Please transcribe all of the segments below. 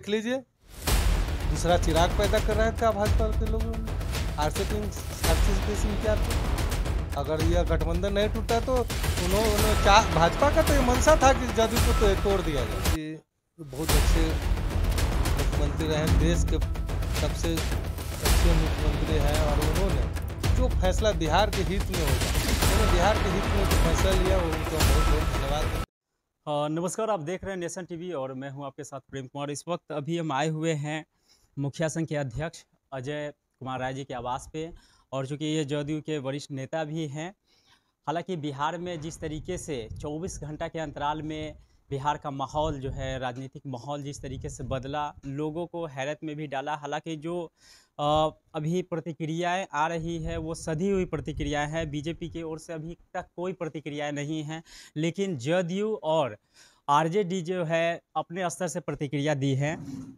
देख लीजिए, दूसरा चिराग पैदा कर रहे थे भाजपा के लोगों ने। आरसीपी सिंह क्या थे? अगर यह गठबंधन नहीं टूटा तो उन्होंने भाजपा का तो ये मंशा था कि जदयू को तो तोड़ दिया जाए। ये बहुत अच्छे मुख्यमंत्री रहे, देश के सबसे अच्छे मुख्यमंत्री हैं और उन्होंने जो फैसला बिहार के हित में होगा, उन्होंने बिहार के हित में जो फैसला लिया वो उनको बहुत बहुत धन्यवाद। नमस्कार, आप देख रहे हैं नेशन टीवी और मैं हूं आपके साथ प्रेम कुमार। इस वक्त अभी हम आए हुए हैं मुखिया संघ के अध्यक्ष अजय कुमार राय जी के आवास पे, और चूँकि ये जदयू के वरिष्ठ नेता भी हैं। हालांकि बिहार में जिस तरीके से 24 घंटा के अंतराल में बिहार का माहौल जो है, राजनीतिक माहौल जिस तरीके से बदला, लोगों को हैरत में भी डाला। हालांकि जो अभी प्रतिक्रियाएं आ रही है वो सधी हुई प्रतिक्रियाएं हैं, बीजेपी की ओर से अभी तक कोई प्रतिक्रियाएं नहीं हैं, लेकिन जदयू और आरजेडी जो है अपने स्तर से प्रतिक्रिया दी है।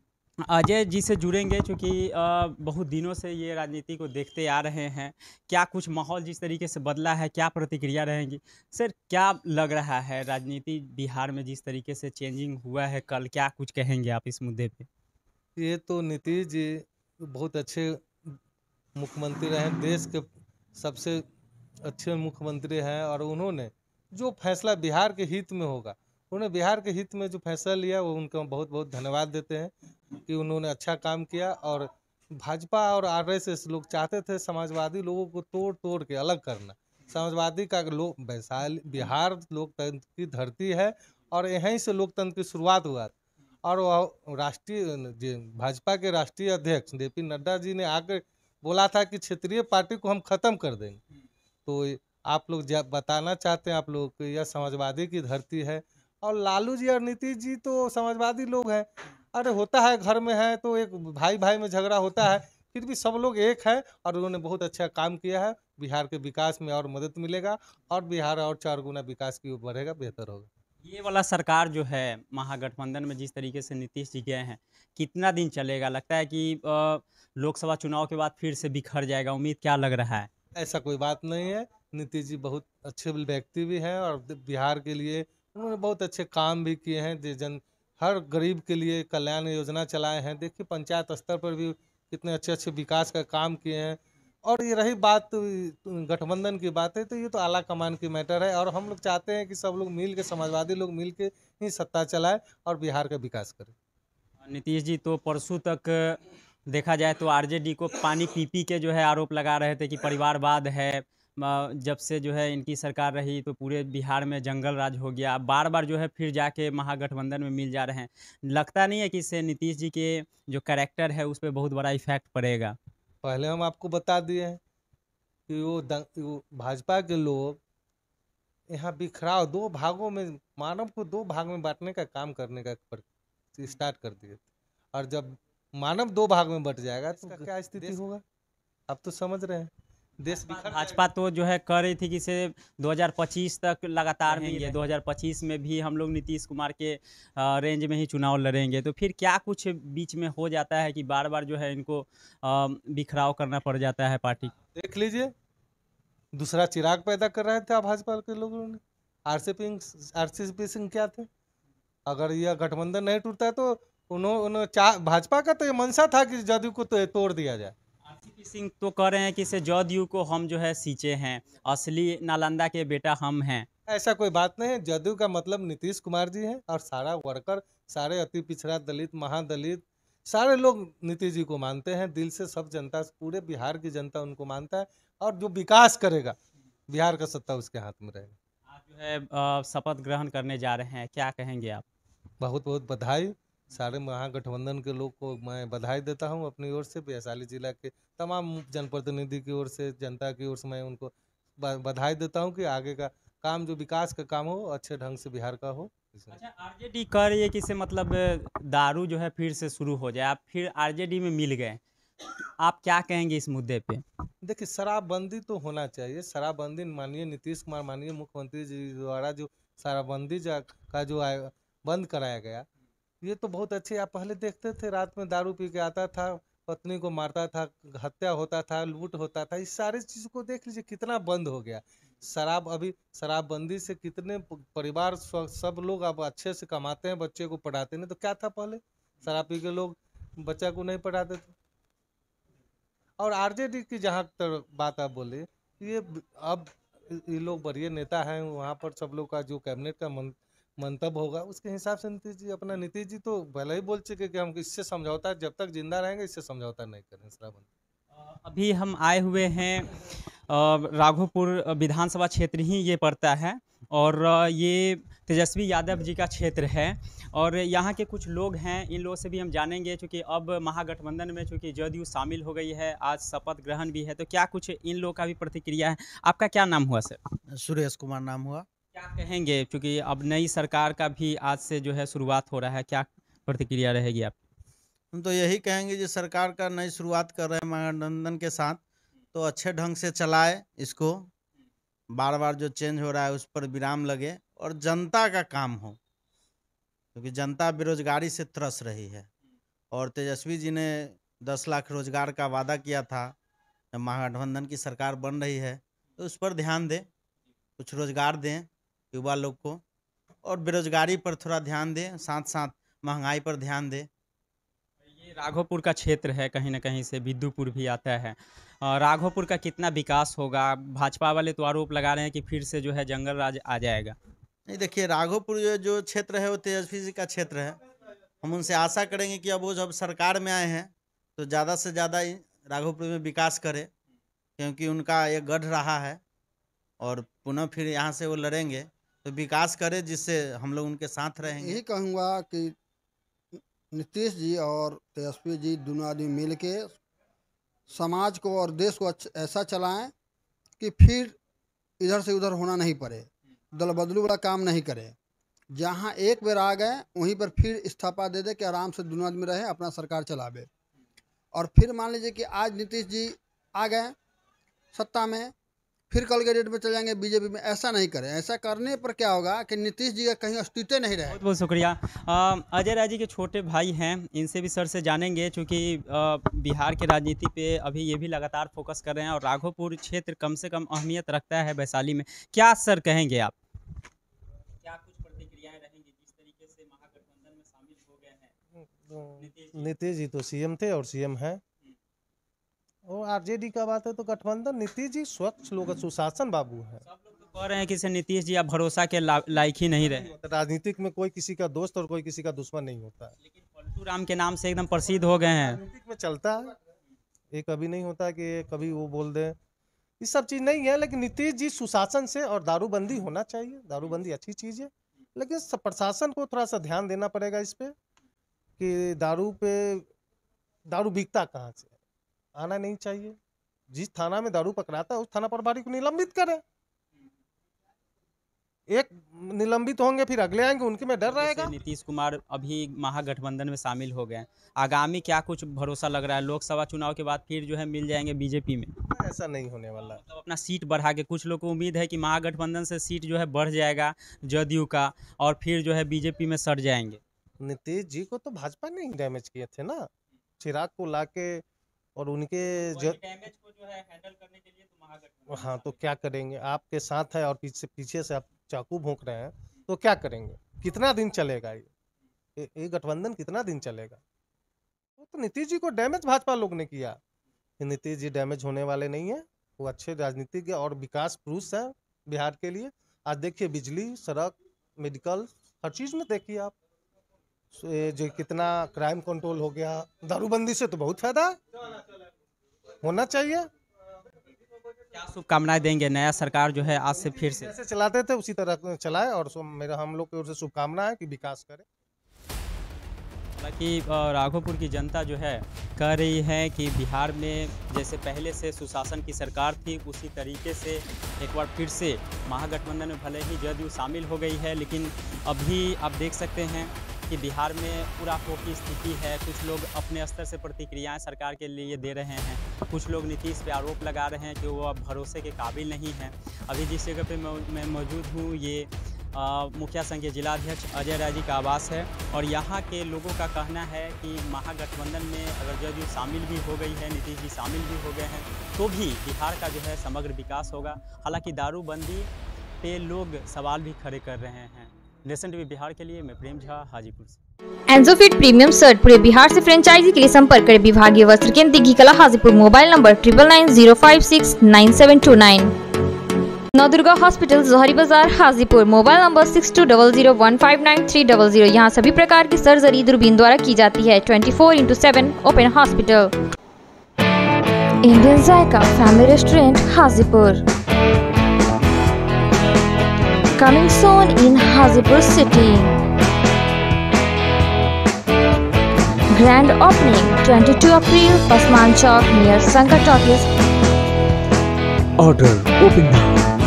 अजय जी से जुड़ेंगे, क्योंकि बहुत दिनों से ये राजनीति को देखते आ रहे हैं। क्या कुछ माहौल जिस तरीके से बदला है, क्या प्रतिक्रिया रहेंगी? सर, क्या लग रहा है राजनीति बिहार में जिस तरीके से चेंजिंग हुआ है कल, क्या कुछ कहेंगे आप इस मुद्दे पे? ये तो नीतीश जी बहुत अच्छे मुख्यमंत्री रहे, देश के सबसे अच्छे मुख्यमंत्री हैं और उन्होंने जो फैसला बिहार के हित में होगा, उन्होंने बिहार के हित में जो फैसला लिया वो उनका बहुत बहुत धन्यवाद देते हैं कि उन्होंने अच्छा काम किया। और भाजपा और आरएसएस लोग चाहते थे समाजवादी लोगों को तोड़ तोड़ के अलग करना। समाजवादी का लोग वैशाली बिहार लोकतंत्र की धरती है और यहीं से लोकतंत्र की शुरुआत हुआ। और राष्ट्रीय भाजपा के राष्ट्रीय अध्यक्ष जेपी नड्डा जी ने आकर बोला था कि क्षेत्रीय पार्टी को हम खत्म कर देंगे। तो आप लोग बताना चाहते हैं आप लोग को यह समाजवादी की धरती है और लालू जी और नीतीश जी तो समाजवादी लोग हैं। अरे होता है, घर में है तो एक भाई भाई में झगड़ा होता है, फिर भी सब लोग एक है और उन्होंने बहुत अच्छा काम किया है। बिहार के विकास में और मदद मिलेगा और बिहार और 4 गुना विकास की ओर बढ़ेगा, बेहतर होगा। ये वाला सरकार जो है महागठबंधन में जिस तरीके से नीतीश जी गए हैं, कितना दिन चलेगा? लगता है कि लोकसभा चुनाव के बाद फिर से बिखर जाएगा? उम्मीद क्या लग रहा है? ऐसा कोई बात नहीं है। नीतीश जी बहुत अच्छे व्यक्ति भी हैं और बिहार के लिए उन्होंने बहुत अच्छे काम भी किए हैं। हर गरीब के लिए कल्याण योजना चलाए हैं। देखिए पंचायत स्तर पर भी कितने अच्छे अच्छे विकास का काम किए हैं। और ये रही बात गठबंधन की बात है, तो ये तो आला कमान की मैटर है और हम लोग चाहते हैं कि सब लोग मिल के, समाजवादी लोग मिल के ही सत्ता चलाए और बिहार का विकास करें। नीतीश जी तो परसों तक देखा जाए तो आरजेडी को पानी पी के जो है आरोप लगा रहे थे कि परिवारवाद है। जब से जो है इनकी सरकार रही तो पूरे बिहार में जंगल राज हो गया। बार बार जो है फिर जाके महागठबंधन में मिल जा रहे हैं। लगता नहीं है कि इससे नीतीश जी के जो कैरेक्टर है उस पर बहुत बड़ा इफेक्ट पड़ेगा? पहले हम आपको बता दिए हैं कि वो भाजपा के लोग यहाँ बिखराव, 2 भागों में, मानव को 2 भाग में बांटने का काम करने का स्टार्ट कर दिए थे। और जब मानव 2 भाग में बट जाएगा तो क्या स्थिति होगा, आप तो समझ रहे हैं। देश बिखर भाजपा तो जो है कह रही थी कि इसे 2025 तक लगातार रहेंगे, 2025 में भी हम लोग नीतीश कुमार के रेंज में ही चुनाव लड़ेंगे। तो फिर क्या कुछ बीच में हो जाता है कि बार बार जो है इनको बिखराव करना पड़ जाता है पार्टी? देख लीजिए, दूसरा चिराग पैदा कर रहे थे भाजपा के लोगों ने। आरसीपी सिंह क्या थे? अगर यह गठबंधन नहीं टूटता तो उन्होंने भाजपा का तो ये मंशा था कि जदयू को तो तोड़ दिया जाए। आरसीपी सिंह तो कह रहे हैं कि इसे जदयू को हम जो है सींचे हैं, असली नालंदा के बेटा हम हैं। ऐसा कोई बात नहीं है। जदयू का मतलब नीतीश कुमार जी हैं और सारा वर्कर, सारे अति पिछड़ा दलित, महादलित, सारे लोग नीतीश जी को मानते हैं दिल से। सब जनता, पूरे बिहार की जनता उनको मानता है और जो विकास करेगा बिहार का सत्ता उसके हाथ में रहेगा। आज जो है शपथ ग्रहण करने जा रहे हैं, क्या कहेंगे आप? बहुत बहुत बधाई। सारे महागठबंधन के लोग को मैं बधाई देता हूं अपनी ओर से। वैशाली जिला के तमाम जनप्रतिनिधि की ओर से, जनता की ओर से मैं उनको बधाई देता हूं कि आगे का काम, जो विकास का काम हो, अच्छे ढंग से बिहार का हो। अच्छा, आरजेडी कह रही है कि इससे मतलब दारू जो है फिर से शुरू हो जाए। आप फिर आरजेडी में मिल गए, आप क्या कहेंगे इस मुद्दे पे? देखिए, शराबबंदी तो होना चाहिए। शराबबंदी माननीय नीतीश कुमार, माननीय मुख्यमंत्री जी द्वारा जो शराबबंदी का जो बंद कराया गया, ये तो बहुत अच्छे। आप पहले देखते थे रात में दारू पी के आता था, पत्नी को मारता था, हत्या होता था, लूट होता था। इस सारी चीज को देख लीजिए कितना बंद हो गया। अभी शराबबंदी से कितने परिवार सब लोग अब अच्छे से कमाते हैं, बच्चे को पढ़ाते हैं। तो क्या था पहले, शराब पी के लोग बच्चा को नहीं पढ़ाते थे। और आरजेडी की जहाँ तक बात आप बोले, ये अब ये लोग बड़े नेता हैं, वहाँ पर सब लोग का जो कैबिनेट का मंतव्य होगा उसके हिसाब से नीतीश जी तो पहले ही बोल चुके कि हम इससे समझौता, जब तक जिंदा रहेंगे इससे समझौता नहीं करें श्रावण। अभी हम आए हुए हैं राघोपुर विधानसभा क्षेत्र ही ये पड़ता है और ये तेजस्वी यादव जी का क्षेत्र है और यहाँ के कुछ लोग हैं, इन लोगों से भी हम जानेंगे क्योंकि अब महागठबंधन में चूँकि जदयू शामिल हो गई है, आज शपथ ग्रहण भी है, तो क्या कुछ इन लोगों का भी प्रतिक्रिया है। आपका क्या नाम हुआ सर? सुरेश कुमार नाम हुआ। क्या कहेंगे क्योंकि अब नई सरकार का भी आज से जो है शुरुआत हो रहा है, क्या प्रतिक्रिया रहेगी आप? हम तो यही कहेंगे जो सरकार का नई शुरुआत कर रहे हैं महागठबंधन के साथ, तो अच्छे ढंग से चलाए इसको, बार बार जो चेंज हो रहा है उस पर विराम लगे और जनता का काम हो, क्योंकि जनता बेरोजगारी से त्रस रही है और तेजस्वी जी ने 10 लाख रोजगार का वादा किया था। जब महागठबंधन की सरकार बन रही है तो उस पर ध्यान दें, कुछ रोजगार दें युवा लोग को और बेरोजगारी पर थोड़ा ध्यान दें, साथ साथ महंगाई पर ध्यान दें। ये राघोपुर का क्षेत्र है, कहीं ना कहीं से विद्युपुर भी आता है। राघोपुर का कितना विकास होगा? भाजपा वाले तो आरोप लगा रहे हैं कि फिर से जो है जंगल राज आ जाएगा। नहीं, देखिए राघोपुर जो क्षेत्र है वो तेजस्वी जी का क्षेत्र है। हम उनसे आशा करेंगे कि अब वो जब सरकार में आए हैं तो ज़्यादा से ज़्यादा राघोपुर में विकास करे, क्योंकि उनका ये गढ़ रहा है और पुनः फिर यहाँ से वो लड़ेंगे तो विकास करे, जिससे हम लोग उनके साथ रहेंगे। यही कहूँगा कि नीतीश जी और तेजस्वी जी दोनों आदमी मिल के समाज को और देश को ऐसा चलाएं कि फिर इधर से उधर होना नहीं पड़े, दल बदलू वाला काम नहीं करे। जहाँ एक बार आ गए वहीं पर फिर इस्तीफा दे दे कि आराम से दोनों आदमी रहे, अपना सरकार चलावे। और फिर मान लीजिए कि आज नीतीश जी आ गए सत्ता में, फिर कल के डेट में चले जाएंगे बीजेपी में, ऐसा नहीं करें। ऐसा करने पर क्या होगा कि नीतीश जी का कहीं अस्तित्व नहीं रहे। बहुत बहुत शुक्रिया। अजय राय जी के छोटे भाई हैं, इनसे भी सर से जानेंगे क्योंकि बिहार के राजनीति पे अभी ये भी लगातार फोकस कर रहे हैं और राघोपुर क्षेत्र कम से कम अहमियत रखता है वैशाली में। क्या सर कहेंगे आप? क्या कुछ प्रतिक्रियाएं रहेंगी जिस तरीके से महागठबंधन में शामिल हो गए हैं नीतीश जी तो सीएम थे और सीएम हैं, और आरजेडी का बात है तो गठबंधन, नीतीश जी स्वच्छ लोग सुशासन बाबू है। सब लोग तो कह रहे हैं कि नीतीश जी अब भरोसा के लायक ही नहीं रहे। राजनीतिक में कोई किसी का दोस्त और कोई किसी का दुश्मन नहीं होता है, लेकिन पलटू राम के नाम से एकदम प्रसिद्ध हो गए हैं। राजनीतिक में चलता है, ये कभी नहीं होता कि कभी वो बोल दे, ये सब चीज़ नहीं है। लेकिन नीतीश जी सुशासन से, और दारूबंदी होना चाहिए, दारूबंदी अच्छी चीज़ है, लेकिन प्रशासन को थोड़ा सा ध्यान देना पड़ेगा इस पे कि दारू बिकता कहाँ से, आना नहीं चाहिए। जिस थाना में दारू पकड़ाता है उस थाना प्रभारी को निलंबित करे। एक निलंबित होंगे फिर अगले आएंगे, उनके में डर रहेगा। नीतीश कुमार अभी महागठबंधन में शामिल हो गए, आगामी क्या कुछ भरोसा लग रहा है? लोकसभा चुनाव के बाद फिर जो है मिल जाएंगे बीजेपी में? ऐसा नहीं होने वाला। मतलब अपना सीट बढ़ा के, कुछ लोग को उम्मीद है कि महागठबंधन से सीट जो है बढ़ जाएगा जदयू का और फिर जो है बीजेपी में सट जाएंगे। नीतीश जी को तो भाजपा ने ही डैमेज किए थे ना, चिराग को लाके, और उनके डैमेज को जो है हैंडल करने के लिए तो महागठबंधन। हाँ, तो क्या करेंगे? आपके साथ है और पीछे से आप चाकू भोंक रहे हैं, तो क्या करेंगे? कितना दिन चलेगा ये गठबंधन कितना दिन चलेगा? तो नीतीश जी को डैमेज भाजपा लोग ने किया। नीतीश जी डैमेज होने वाले नहीं है, वो अच्छे राजनीतिज्ञ और विकास पुरुष है बिहार के लिए। आज देखिए बिजली, सड़क, मेडिकल, हर चीज में देखिए आप जो कितना क्राइम कंट्रोल हो गया। दारूबंदी से तो बहुत फायदा होना चाहिए। क्या शुभकामनाएं देंगे? नया सरकार जो है आज से फिर से जैसे चलाते थे उसी तरह चलाए, और हम लोग की ओर से शुभकामना है कि विकास करे। हालांकि राघोपुर की जनता जो है कह रही है कि बिहार में जैसे पहले से सुशासन की सरकार थी उसी तरीके से एक बार फिर से महागठबंधन में भले ही जदयू शामिल हो गई है, लेकिन अभी आप देख सकते हैं कि बिहार में पूरा की स्थिति है। कुछ लोग अपने स्तर से प्रतिक्रियाएं सरकार के लिए दे रहे हैं, कुछ लोग नीतीश पे आरोप लगा रहे हैं कि वो अब भरोसे के काबिल नहीं हैं। अभी जिस जगह पे मैं मौजूद हूँ ये मुखिया संघ के जिलाध्यक्ष अजय राय जी का आवास है और यहाँ के लोगों का कहना है कि महागठबंधन में अगर जदयू शामिल भी हो गई है, नीतीश जी शामिल भी हो गए हैं, तो भी बिहार का जो है समग्र विकास होगा। हालांकि दारूबंदी पे लोग सवाल भी खड़े कर रहे हैं। नेशन टीवी बिहार के लिए मैं प्रेम झा, हाजीपुर से। एंजोफिट प्रीमियम शर्ट पूरे बिहार से फ्रेंचाइजी के लिए संपर्क करें विभागीय वस्त्र केंद्र Dighi Kala Hajipur. Mobile number 9990569729। Navdurga hospital Johri Bazaar Hajipur. Mobile number 6200159300। यहाँ सभी प्रकार की सर्जरी दूरबीन द्वारा की जाती है। 24/7 open hospital. Indian Zayka family restaurant Hajipur. Coming soon in Hajipur city. Grand opening 22 April, Pasman Chowk near Sankar Talkies. Order open now.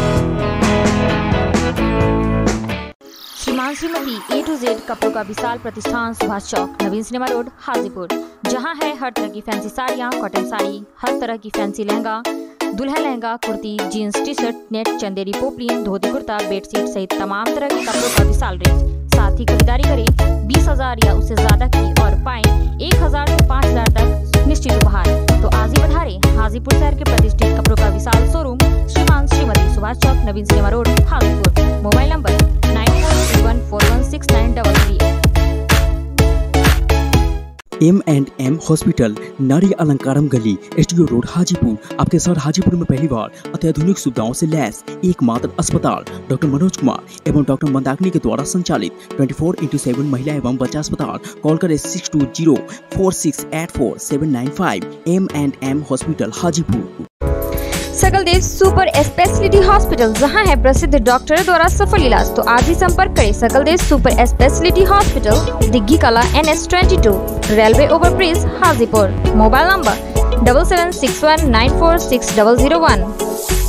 श्रीमान श्रीमती A to Z कपड़ों का विशाल प्रतिष्ठान, सुभाष चौक, नवीन सिनेमा रोड, हाजीपुर। जहां है हर तरह की फैंसी साड़ियां, कॉटन साड़ी, हर तरह की फैंसी लहंगा, दुल्हन lehenga, kurti, jeans, T shirt, net, Chanderi, poplin, dhoti kurta, bedsheet सहित तमाम तरह के कपड़ों का विशाल रेंज। साथ ही खरीदारी करें 20,000 या उससे ज्यादा की और पाएं 1,000 से 5,000 तक निश्चित उपहार। तो आज ही पधारें हाजीपुर शहर के प्रतिष्ठित कपड़ों का विशाल शोरूम, श्रीमान श्रीमती, Subhash Chowk, Naveen cinema road, Hajipur. Mobile number 9431416933। M&M hospital, नारी अलंकारम गली, STO रोड, हाजीपुर। आपके शहर हाजीपुर में पहली बार अत्याधुनिक सुविधाओं से लैस एकमात्र अस्पताल डॉक्टर मनोज कुमार एवं डॉक्टर मंदाकिनी के द्वारा संचालित 24/7 महिला एवं बच्चा अस्पताल। कॉल करें 6204684795। M&M hospital Hajipur. सकल देव सुपर स्पेशलिटी हॉस्पिटल, जहां है प्रसिद्ध डॉक्टरों द्वारा सफल इलाज। तो आज ही संपर्क करें Sakal Dev super speciality hospital, Diggi Kala, NS22, railway overbridge, Hajipur. Mobile number 7761946001।